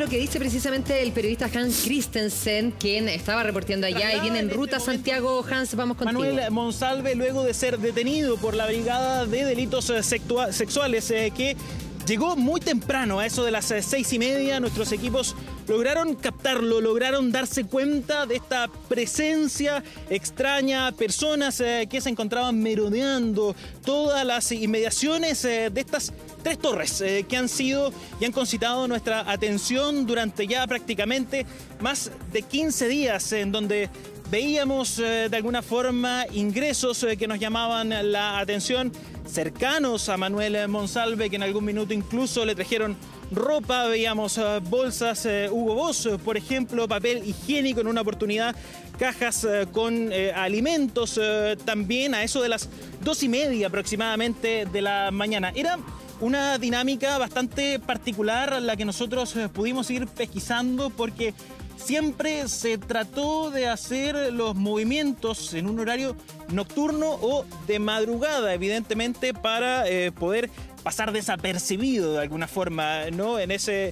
lo que dice precisamente el periodista Hans Christensen, quien estaba reporteando allá y viene en ruta a Santiago. Hans, vamos contigo. Manuel Monsalve, luego de ser detenido por la Brigada de Delitos Sexuales, que llegó muy temprano, a eso de las 6:30, nuestros equipos lograron captarlo, lograron darse cuenta de esta presencia extraña, personas que se encontraban merodeando todas las inmediaciones de estas 3 torres que han sido y han concitado nuestra atención durante ya prácticamente más de 15 días, en donde veíamos de alguna forma ingresos que nos llamaban la atención, cercanos a Manuel Monsalve, que en algún minuto incluso le trajeron ropa, veíamos bolsas Hugo Boss, por ejemplo, papel higiénico en una oportunidad, cajas con alimentos, también a eso de las 2:30 aproximadamente de la mañana. Era una dinámica bastante particular la que nosotros pudimos ir pesquisando, porque siempre se trató de hacer los movimientos en un horario nocturno o de madrugada, evidentemente para poder pasar desapercibido de alguna forma, ¿no? en ese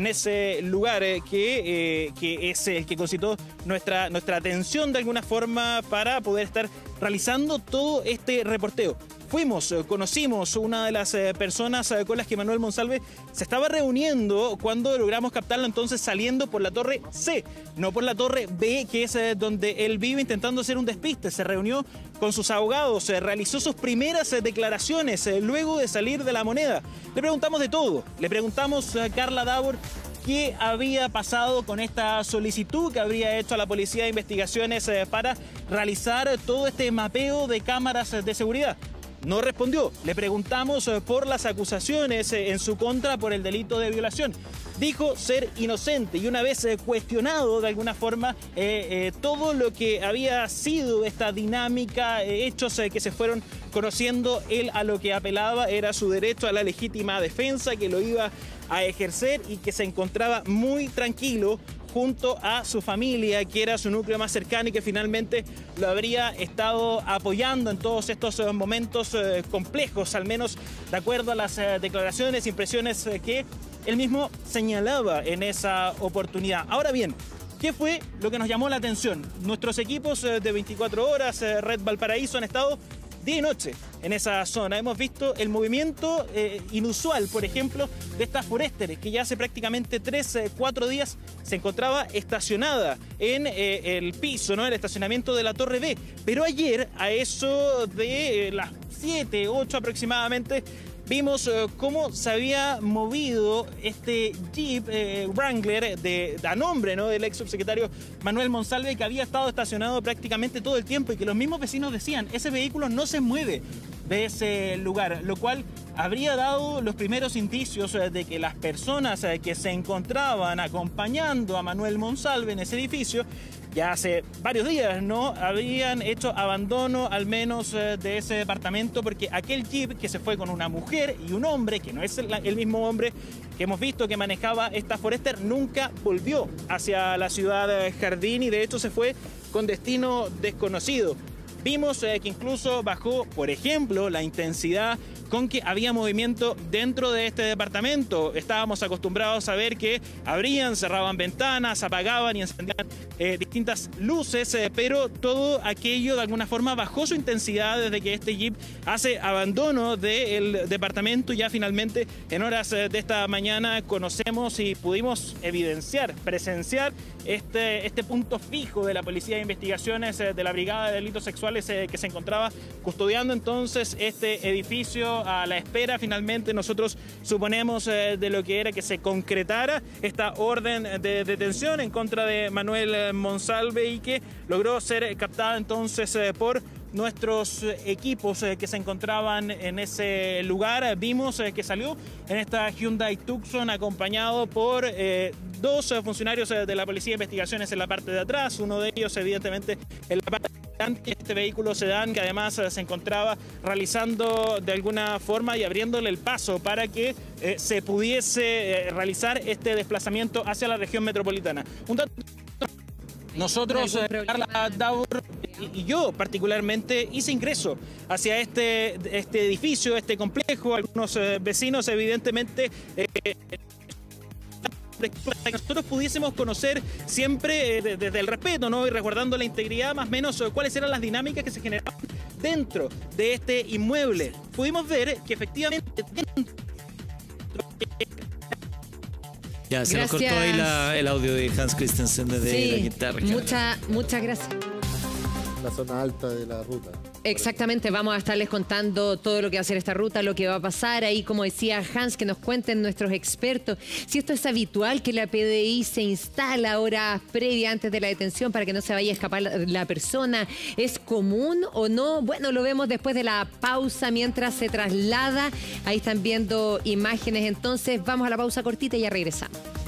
lugar que es el que concitó nuestra atención de alguna forma para poder estar realizando todo este reporteo. Conocimos una de las personas con las que Manuel Monsalve se estaba reuniendo cuando logramos captarlo, entonces saliendo por la torre C, no por la torre B, que es donde él vive, intentando hacer un despiste. Se reunió con sus abogados, realizó sus primeras declaraciones luego de salir de la Moneda. Le preguntamos de todo, le preguntamos a Carla Davor qué había pasado con esta solicitud que habría hecho a la Policía de Investigaciones para realizar todo este mapeo de cámaras de seguridad. No respondió. Le preguntamos por las acusaciones en su contra por el delito de violación. Dijo ser inocente, y una vez cuestionado de alguna forma todo lo que había sido esta dinámica, hechos que se fueron conociendo, él a lo que apelaba era su derecho a la legítima defensa, que lo iba a ejercer y que se encontraba muy tranquilo junto a su familia, que era su núcleo más cercano y que finalmente lo habría estado apoyando en todos estos momentos complejos, al menos de acuerdo a las declaraciones, impresiones que él mismo señalaba en esa oportunidad. Ahora bien, ¿qué fue lo que nos llamó la atención? Nuestros equipos de 24 horas, Red Valparaíso, han estado día y noche en esa zona. Hemos visto el movimiento inusual, por ejemplo, de esta Forester, que ya hace prácticamente 3-4 días se encontraba estacionada en el piso, ¿no?, el estacionamiento de la Torre B. Pero ayer, a eso de las 7-8 aproximadamente, vimos cómo se había movido este Jeep Wrangler a nombre, ¿no?, del ex subsecretario Manuel Monsalve, que había estado estacionado prácticamente todo el tiempo y que los mismos vecinos decían, ese vehículo no se mueve de ese lugar, lo cual habría dado los primeros indicios de que las personas que se encontraban acompañando a Manuel Monsalve en ese edificio ya hace varios días, ¿no?, habían hecho abandono al menos de ese departamento, porque aquel Jeep que se fue con una mujer y un hombre, que no es el mismo hombre que hemos visto que manejaba esta Forester, nunca volvió hacia la ciudad Jardín y de hecho se fue con destino desconocido. Vimos que incluso bajó, por ejemplo, la intensidad con que había movimiento dentro de este departamento. Estábamos acostumbrados a ver que abrían, cerraban ventanas, apagaban y encendían distintas luces, pero todo aquello de alguna forma bajó su intensidad desde que este Jeep hace abandono del departamento. Ya finalmente en horas de esta mañana conocemos y pudimos evidenciar, presenciar este punto fijo de la Policía de Investigaciones de la Brigada de Delitos Sexuales que se encontraba custodiando entonces este edificio a la espera finalmente, nosotros suponemos, de lo que era que se concretara esta orden de detención en contra de Manuel Monsalve y que logró ser captada entonces por nuestros equipos que se encontraban en ese lugar. Vimos que salió en esta Hyundai Tucson acompañado por 2 funcionarios de la Policía de Investigaciones en la parte de atrás, uno de ellos evidentemente en la parte de este vehículo sedán, que además se encontraba realizando de alguna forma y abriéndole el paso para que se pudiese realizar este desplazamiento hacia la región metropolitana. Un dato: nosotros, Carla Davor y yo particularmente, hice ingreso hacia este edificio, este complejo. Algunos vecinos evidentemente para que nosotros pudiésemos conocer siempre desde el respeto, ¿no? Y resguardando la integridad, más o menos, cuáles eran las dinámicas que se generaban dentro de este inmueble. Pudimos ver que efectivamente Ya, se nos cortó ahí el audio de Hans Christensen desde la guitarra. Muchas gracias. La zona alta de la ruta. Exactamente, vamos a estarles contando todo lo que va a hacer esta ruta, lo que va a pasar ahí, como decía Hans, que nos cuenten nuestros expertos si esto es habitual, que la PDI se instala horas previas antes de la detención para que no se vaya a escapar la persona. ¿Es común o no? Bueno, lo vemos después de la pausa mientras se traslada. Ahí están viendo imágenes, entonces vamos a la pausa cortita y ya regresamos.